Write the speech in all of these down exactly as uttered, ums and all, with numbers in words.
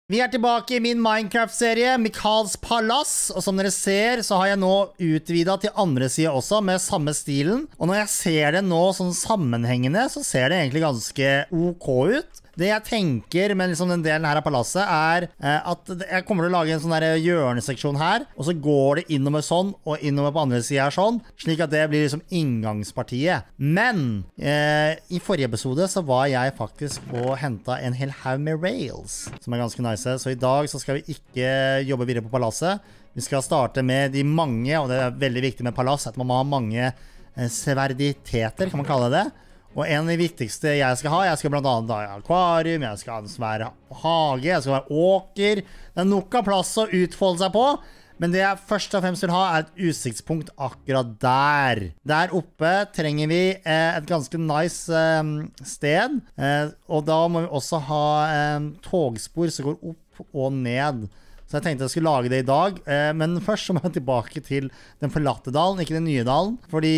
Vi er tilbake i min Minecraft-serie, Michaels Palass, og som dere ser så har jeg nå utvidet til andre siden også med samme stilen. Og når jeg ser det nå sånn sammenhengende, så ser det egentlig ganske ok ut. Det jeg tenker med liksom den delen her av palasset er eh, at jeg kommer til å lage en sånn der hjørneseksjon her, og så går det innover sånn, og innover på andre siden her sånn, slik at det blir liksom inngangspartiet. Men eh, i forrige episode så var jeg faktisk og hentet en hel haug med rails, som er ganske nice. Så i dag så skal vi ikke jobbe videre på palasset. Vi skal starte med de mange, og det er veldig viktig med palass, at man må ha mange eh, sverditeter, kan man kalle det. Og en av de viktigste jeg skal ha, jeg skal blant annet ha akvarium, jeg skal ha en svær hage, jeg skal ha åker. Det er nok av plass å utfolde seg på, men det jeg først og fremst vil ha er et utsiktspunkt akkurat der. Der oppe trenger vi eh, et ganske nice eh, sted, eh, og da må vi også ha eh, togspor som går opp og ned. Så jeg tenkte jeg skulle lage det i dag, eh, men først så må jeg tilbake til den forlatte dalen, ikke den nye dalen, fordi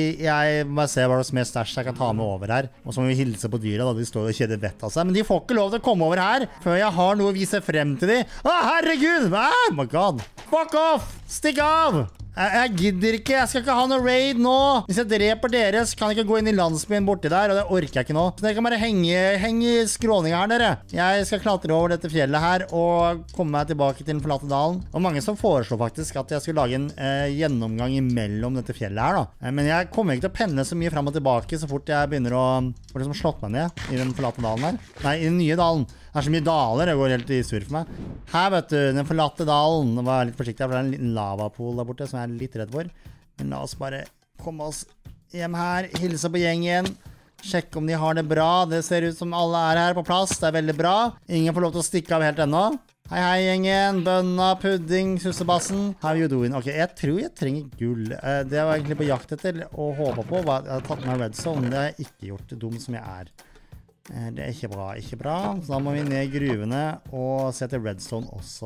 jeg må se hva det er mer stæsj jeg kan ta med over her. Og så må vi hilse på dyret da de står og kjeder vett av seg, men de får ikke lov til å komme over her før jeg har noe å vise frem til de. Å, herregud! Oh my god! Fuck off! Stikk av! Jeg, jeg gidder ikke, jeg skal ikke ha noe raid nå. Hvis jeg dreper dere, så kan jeg ikke gå inn i landsbyen borti der, og det orker jeg ikke nå. Så dere kan bare henge, henge i skråninga her, dere. Jeg skal klatre over dette fjellet her, og komme meg tilbake til den forlatte dalen. Og mange som foreslår faktisk at jeg skulle lage en eh, gjennomgang imellom dette fjellet her da. Eh, men jeg kommer ikke til å penne så mye frem og tilbake så fort jeg begynner å få liksom slått meg ned i den forlatte dalen her. Nei, i den nye dalen. Det er så mye daler, det går helt i sur for meg. Her, vet du, den forlatte dalen. Nå var jeg litt forsiktig, for det er en liten lavapool der borte som jeg er litt redd for. Men la oss bare komme oss hjem her, hilse på gjengen, sjekke om de har det bra. Det ser ut som alle er her på plass, det er veldig bra. Ingen får lov til å stikke av helt ennå. Hei, hei, gjengen. Bønna, pudding, sussebassen. How you doing? Ok, jeg tror jeg trenger gull. Det var egentlig på jakt etter og håpet på. Jeg har tatt meg redstone, det har jeg ikke gjort, dum som jeg er. Det er ikke bra, ikke bra. Så da må vi ned i gruvene og se til redstone også.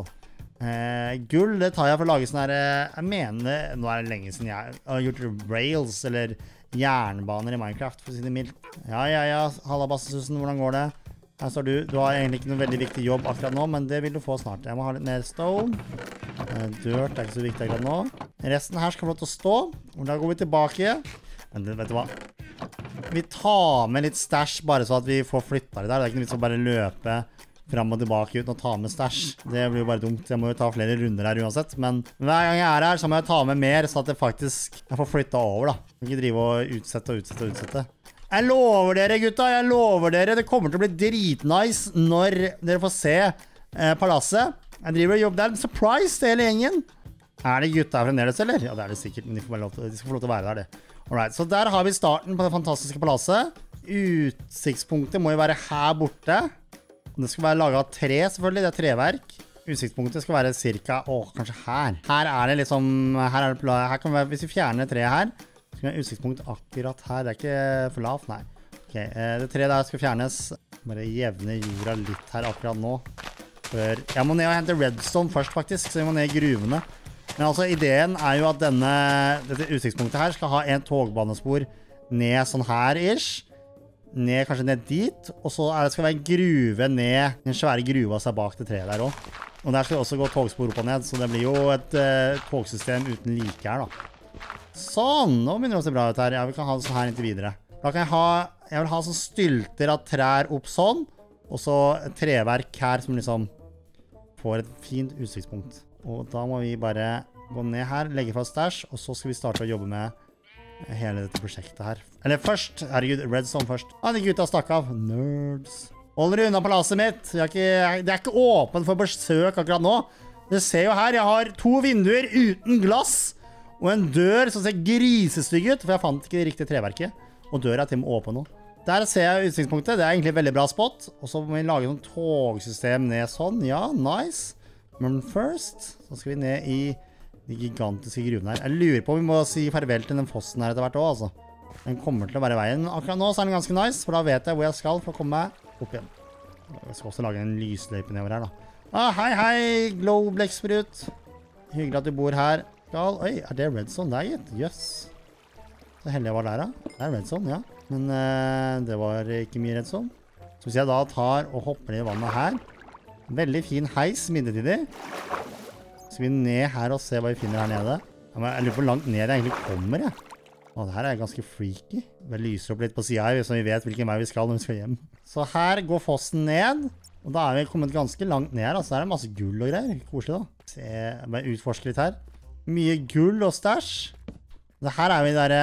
Eh, gull, det tar jeg for å lage sånn her, jeg mener, nå er det lenge siden jeg har gjort rails eller jernbaner i Minecraft, for å si det mildt. Ja, ja, ja, halla Bassesusen, hvordan går det? Her står du, du har egentlig ikke noen veldig viktig jobb akkurat nå, men det vil du få snart. Jeg må ha litt mer stone. Eh, dirt er ikke så viktig akkurat nå. Resten her skal få lov til å stå, og da går vi tilbake. Men vet du hva? Vi tar med litt stæsj bare så at vi får flyttet det der. Det er ikke noe vits å bare løpe frem og tilbake uten å ta med stæsj. Det blir jo bare dumt. Jeg må jo ta flere runder her uansett. Men hver gang jeg er her så må jeg ta med mer så at det faktisk jeg får flyttet over da. Jeg kan ikke drive og utsette og utsette og utsette. Jeg lover dere gutta, jeg lover dere. Det kommer til å bli dritnice når dere får se eh, palasset. Jeg driver og jobber der. Surprise til hele gjengen. Er det gutta her fremdeles, eller? Ja, det er det sikkert, men de, får bare lov til, de skal få lov til å være der, det. Alright, så der har vi starten på det fantastiske palasset. Utsiktspunktet må jo være her borte. Det skal være laget av tre, selvfølgelig, det er treverk. Utsiktspunktet skal være cirka, åh, kanskje her. Her er det liksom, her er det, her kan vi være, hvis vi fjerner treet her, så skal vi ha utsiktspunkt akkurat her. Det er ikke for lavt, nei. Ok, det treet der skal fjernes. Bare jevne jorda litt her akkurat nå. Før, jeg må ned og hente redstone først faktisk, så vi må ned i gruvene. Men altså, ideen er jo at denne, dette utsiktspunktet her skal ha en togbanespor ned sånn her-ish. Ned, kanskje ned dit. Og så er det skal være en gruve ned, en svære gruve seg bak det treet der også. Og der skal det også gå togspor opp og ned, så det blir jo et uh, togsystem uten like her da. Sånn, nå begynner det å se bra ut her. Ja, vi kan ha det sånn her inntil videre. Da kan jeg ha, jeg vil ha sånn stylter av trær opp sånn, og så et treverk her som liksom får et fint utsiktspunkt. Og da må vi bare gå ned her, legge fra stæsj, og så skal vi starte å jobbe med hele dette prosjektet her. Eller først, herregud, redstone først. Ah, de gutta stakk av. Nerds. Hold dere unna palasset mitt. Jeg er ikke, det er ikke åpent for besøk akkurat nå. Dere ser jo her, jeg har to vinduer uten glass, og en dør som ser grisestygg ut, for jeg fant ikke det riktige treverket. Og døra er til og med åpen nå. Der ser jeg utsiktspunktet, det er egentlig et veldig bra spot. Og så må vi lage noen togsystem ned sånn. Ja, nice. Men først, så skal vi ned i de gigantiske gruvene her. Jeg lurer på om vi må si farvel til den fossen her etter hvert også, altså. Den kommer til å være i veien. Akkurat nå så er den ganske nice, for da vet jeg hvor jeg skal for å komme meg opp igjen. Jeg skal også lage en lysløype nedover her da. Ah, hei, hei, Glow Blekksprut. Hyggelig at du bor her. Skal, oi, er det redstone? Det er gitt. Jøss. Så heldig jeg var der da. Det er redstone, ja. Men uh, det var ikke mye redstone. Så hvis jeg da tar og hopper ned i vannet her, Veldig fin heis, midlertidig. Skal vi ned her og se hva vi finner her nede? Ja, men jeg lurer på hvor langt ned jeg egentlig kommer, jeg. Å, det her er ganske freaky. Det lyser opp litt på siden her, så vi vet hvilken vei vi skal når vi skal hjem. Så her går fossen ned, og da er vi kommet ganske langt ned her. Altså, her er det masse gull og greier. Koselig da. Se, jeg bare utforsker litt her. Mye gull og stæsj. Det her er vi der...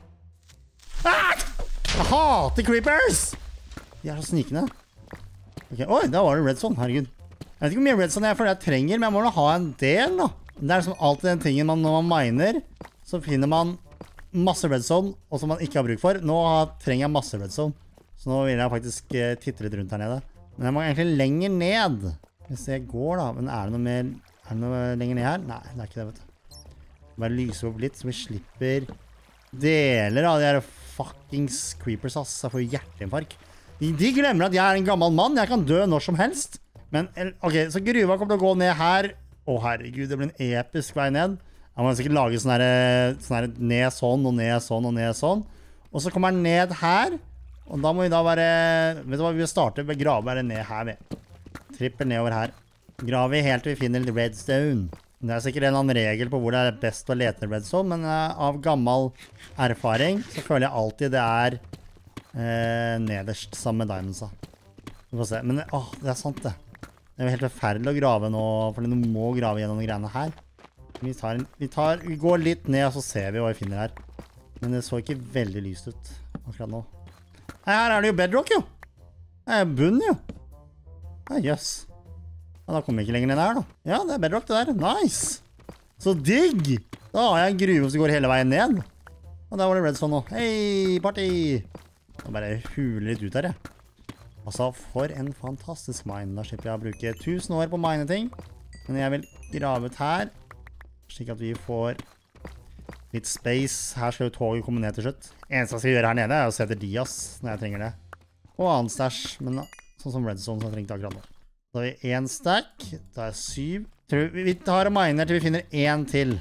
Ah! Jeg hater creepers! De er så snikende. Ok, oi, da var det redstone, herregud. Jeg vet ikke hvor mye redstone jeg føler jeg trenger, men jeg må da ha en del da. Det er liksom alltid den tingen man, når man miner, så finner man masse redstone, og som man ikke har bruk for. Nå trenger jeg masse redstone, så nå vil jeg faktisk uh, titte litt rundt her nede. Men jeg må egentlig lenger ned. Hvis jeg går da, men er det noe mer, er det noe lenger ned her? Nei, det er ikke det, vet du. Bare lyse opp litt, så vi slipper deler av de her fuckings creepers, ass. Jeg får hjerteinfarkt. De, de glemmer at jeg er en gammel mann, jeg kan dø når som helst. Men, ok, så gruva kommer til å gå ned her. Å herregud, det blir en episk vei ned. Jeg må sikkert lage sånn her, sånn her ned sånn, og ned sånn, og ned sånn. Og så kommer den ned her. Og da må vi da bare, vet du hva, vi vil starte med grave bare ned her med. Tripper nedover her. Graver helt til vi finner litt redstone. Det er sikkert en eller annen regel på hvor det er best å lete redstone, men uh, av gammel erfaring så føler jeg alltid det er uh, nederst sammen med diamondsa. Vi får se, men åh, det er sant det. Det er jo helt forferdelig å grave nå, fordi du må grave gjennom de greiene her. Vi, tar en, vi, tar, vi går litt ned, og så ser vi hva vi finner her. Men det så ikke veldig lyst ut akkurat nå. Nei, her er det jo bedrock, jo. Det er bunn, jo. Ja, jøss. Ja, da kommer vi ikke lenger ned her, da. Ja, det er bedrock det der. Nice. Så digg. Da har jeg en gruve som går hele veien ned. Og der var det redstone nå. Hei, party. Da bare huler litt ut her, jeg. Altså, for en fantastisk mine. Da slipper jeg å bruke tusen år på mine ting. Men jeg vil grave ut her, slik at vi får litt space. Her skal jo toget komme ned til slutt. Eneste jeg skal gjøre her nede er å se etter Dias når jeg trenger det. Og annen stash, men sånn som redstone som jeg trengte akkurat nå. Da har vi en stack, da er syv. Vi tar og miner til vi finner en til.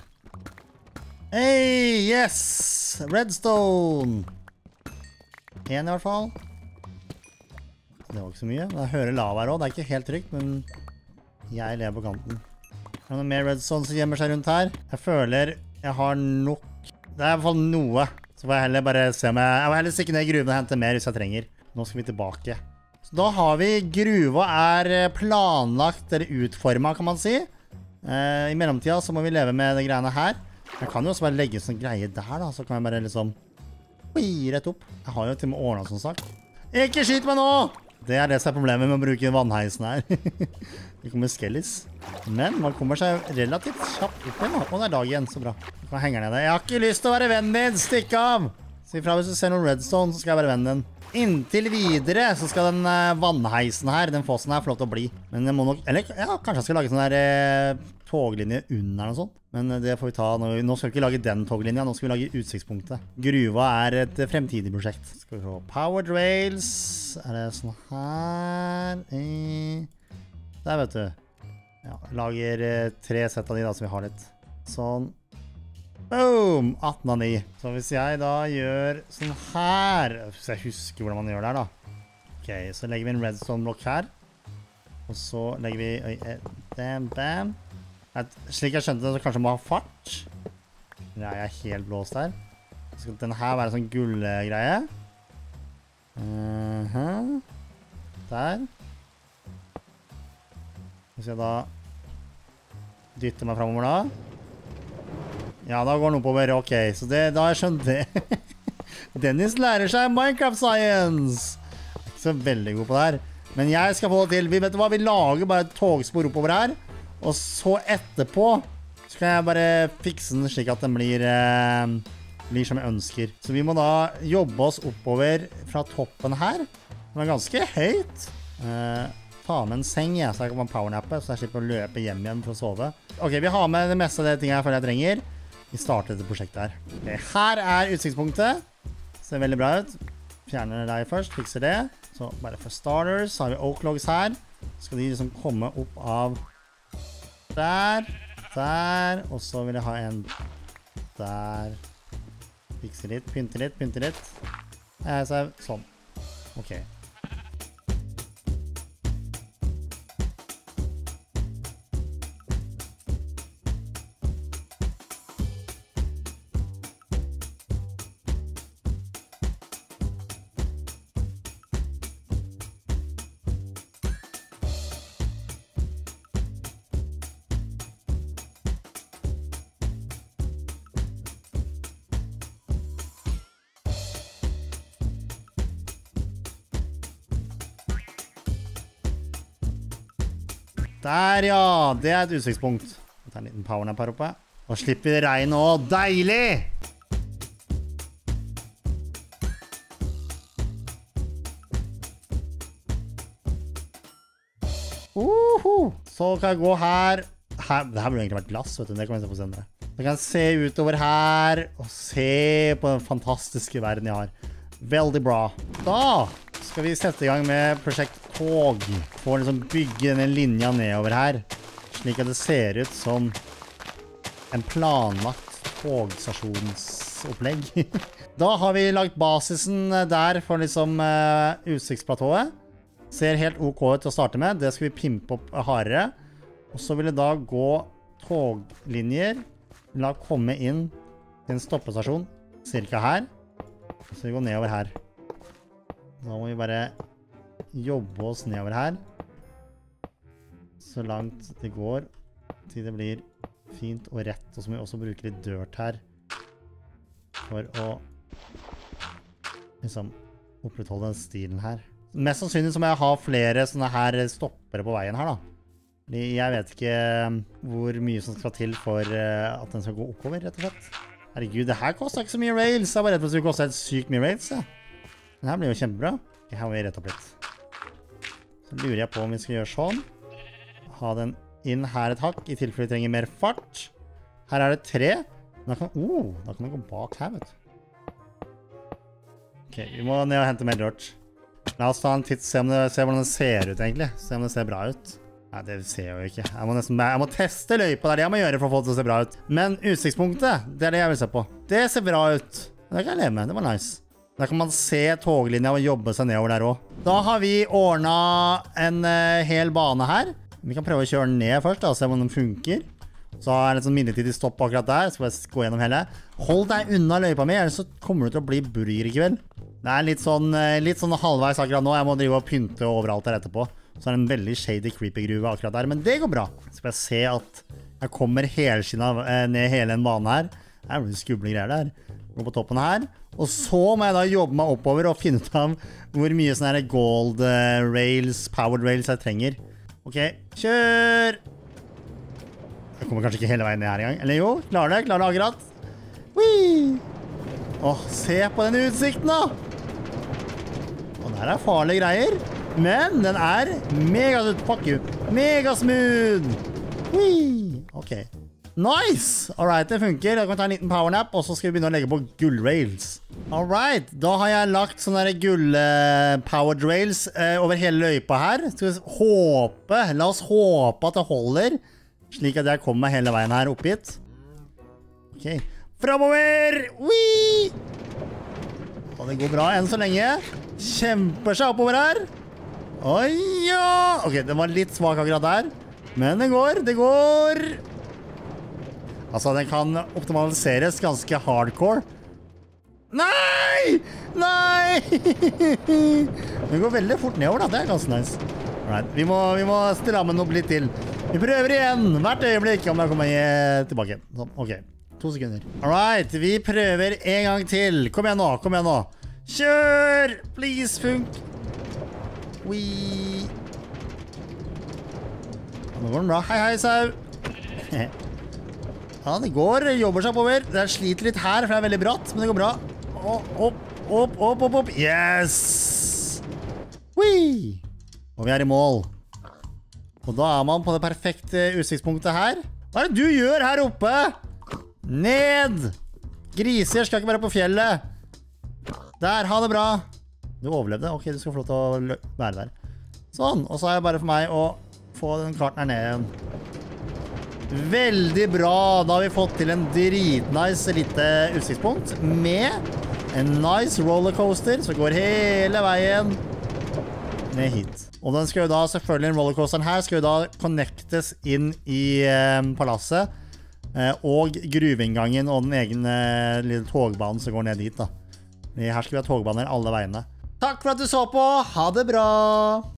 Hey, yes! Redstone! En i hvert fall. Det var ikke så mye. Jeg hører lava her også. Det er ikke helt trygt, men jeg lever på kanten. Er det noe mer redstone som gjemmer seg rundt her? Jeg føler jeg har nok. Det er i hvert fall noe. Så får jeg heller bare se om jeg... Jeg må heller stikke ned i gruven og hente mer hvis jeg trenger. Nå skal vi tilbake. Så da har vi gruva er planlagt eller utformet, kan man si. Eh, I mellomtida så må vi leve med de greiene her. Jeg kan jo også bare legge en sånn greie der da. Så kan jeg bare liksom... Oi, rett opp. Jeg har jo til og med ordnet sånn sak. Ikke skyt meg nå! Det er det som er problemet med å bruke vannheisen her. Det kommer skellis. Men man kommer seg relativt kjapt opp igjen. Og det er dag igjen, så bra. Nå henger nede. Jeg har ikke lyst til å være vennen din! Stikk av! Si fra hvis du ser noen redstone, så skal jeg være vennen din. Inntil videre så skal den uh, vannheisen her, den fossen her, få lov til å bli. Men jeg må nok... Eller ja, kanskje jeg skal lage sånn der uh, toglinje under noe sånt. Men uh, det får vi ta. Nå, nå skal vi ikke lage den toglinja, nå skal vi lage utsiktspunktet. Gruva er et uh, fremtidig prosjekt. Skal vi få powered rails. Er det sånn her? Eh, der vet du. Ja, lager uh, tre sett av de da, så vi har litt. Sånn. Boom! atten av ni. Så hvis jeg da gjør sånn her, hvis jeg husker hvordan man gjør der da. Ok, så legger vi en redstone blokk her. Og så legger vi, oi, bam, bam. Et, slik jeg skjønte det, så kanskje må ha fart. Eller er jeg helt blåst her? Så skal denne her være sånn gullgreie. Uh-huh. Der. Hvis jeg da dytter meg fremover da. Ja, da går den oppover, ok, så det, da har jeg skjønt det. Dennis lærer seg Minecraft Science. Ikke så veldig god på det her. Men jeg skal få det til. Vi vet hva, vi lager bare et togspor oppover her. Og så etterpå, så kan jeg bare fikse den slik at den blir, eh, blir som jeg ønsker. Så vi må da jobbe oss oppover fra toppen her. Den er ganske høyt. Eh, ta med en seng, ja, så jeg kan powernappe, så jeg slipper å løpe hjem igjen for å sove. Ok, vi har med det meste av det tingene jeg føler jeg trenger. Vi starter dette prosjektet her. Okay, her er utsiktspunktet. Ser veldig bra ut. Fjerner deg først, fikser det. Så bare for starters, så har vi oak logs her. Så skal de liksom komme opp av der, der, og så vil jeg ha en der. Fikse litt, pynte litt, pynte litt. Ja, så sånn. Ok. Der ja, det er et utsiktspunkt. Vi tar en liten powernap her oppe. Og slipper vi regn også. Deilig! Uhu. Så kan jeg gå her. her. Det her burde egentlig vært glass, vet du. Det kan vi se på senere. Så kan jeg se utover her og se på den fantastiske verden jeg har. Veldig bra. Da skal vi sette i gang med prosjekt tog. For å liksom bygge denne linja nedover her. Slik at det ser ut som en planlagt togstasjonsopplegg. Da har vi lagt basisen der for liksom uh, utsiktsplatået. Ser helt ok ut til å starte med. Det skal vi pimpe opp hardere. Og så vil det da gå toglinjer. La komme inn til en stoppestasjon. Cirka her. Så vi går nedover her. Da må vi bare jobbe oss nedover her. Så langt det går. Til det blir fint og rett. Og så må vi også bruke litt dirt her. For å liksom opprettholde den stilen her. Mest sannsynlig så må jeg ha flere sånne her stoppere på veien her da. Jeg vet ikke hvor mye som skal til for at den skal gå oppover, rett og slett. Herregud, det her koster ikke så mye rails. Jeg var redd for at det skulle koste helt sykt mye rails. Ja. Den her blir jo kjempebra. Ok, her må vi rette opp litt. Så lurer jeg på om vi skal gjøre sånn. Ha den inn her et hakk, i tilfelle vi trenger mer fart. Her er det tre. Da kan, oh, da kan vi gå bak her, vet du. Ok, vi må ned og hente mer dirt. La oss ta en titt, se, om det, se hvordan det ser ut egentlig. Se om det ser bra ut. Nei, det ser jeg jo ikke. Jeg må, nesten, jeg må teste løypa, det er det jeg må gjøre for å få det til å se bra ut. Men utsiktspunktet, det er det jeg vil se på. Det ser bra ut. Det kan jeg leve med, det var nice. Der kan man se toglinja og jobbe seg nedover der også. Da har vi ordnet en uh, hel bane her. Vi kan prøve å kjøre den ned først, da, og se om den funker. Så er det en sånn midlertidig stopp akkurat der, så skal jeg gå gjennom hele. Hold deg unna løypa mi, ellers så kommer du til å bli burger i kveld. Det er litt sånn, litt sånn halvveis akkurat nå. Jeg må drive og pynte overalt der etterpå. Så er det en veldig shady creepy gruve akkurat der, men det går bra. Så skal jeg se at jeg kommer helskinnet ned hele en bane her. Det er jo skuble greier der. Gå på toppen her. Og så må jeg da jobbe meg oppover og finne ut av hvor mye sånne her gold rails, powered rails jeg trenger. Ok, kjør! Jeg kommer kanskje ikke hele veien ned her i gang. Eller jo, klarer det, klarer det akkurat. Whee! Åh, se på den utsikten da! Og der er farlige greier. Men den er mega fuck you. Mega smooth. Whee! Ok. Nice! Alright, det funker. Da kan vi ta en liten powernap, og så skal vi begynne å legge på gullrails. Alright, da har jeg lagt sånne der gull-powered rails eh, over hele løypa her. Skal vi håpe, la oss håpe at det holder, slik at jeg kommer meg hele veien her opp hit. Ok, fremover! Whee! Og det går bra enn så lenge. Kjemper seg oppover her. Oi, ja! Ok, den var litt svak akkurat der. Men det går, det går. Altså, den kan optimaliseres ganske hardcore. Nei! Nei! Den går veldig fort nedover da, det er ganske nice. Alright, vi må, vi må stramme den opp litt til. Vi prøver igjen, hvert øyeblikk, om jeg kommer tilbake. Sånn, ok, to sekunder. Alright, vi prøver en gang til. Kom igjen nå, kom igjen nå. Kjør! Please, funk. Wee. Nå går den bra. Hei, hei, sau. Ja, det går. Jobber seg oppover. Det sliter litt her, for det er veldig bratt, men det går bra. Opp, opp, opp, opp, opp, opp. Yes! Wee! Og vi er i mål. Og da er man på det perfekte utsiktspunktet her. Hva er det du gjør her oppe? Ned! Griser skal ikke være på fjellet. Der, ha det bra. Du overlevde. Ok, du skal få lov til å være der. Sånn, og så er det bare for meg å få den karten her ned igjen. Veldig bra. Da har vi fått til en dritnice lite utsiktspunkt med en nice rollercoaster som går hele veien ned hit. Og den skal jo da, selvfølgelig den rollercoasteren her, skal jo da connectes inn i eh, palasset eh, og gruveinngangen og den egen eh, lille togbanen som går ned dit da. Her skal vi ha togbaner alle veiene. Takk for at du så på. Ha det bra!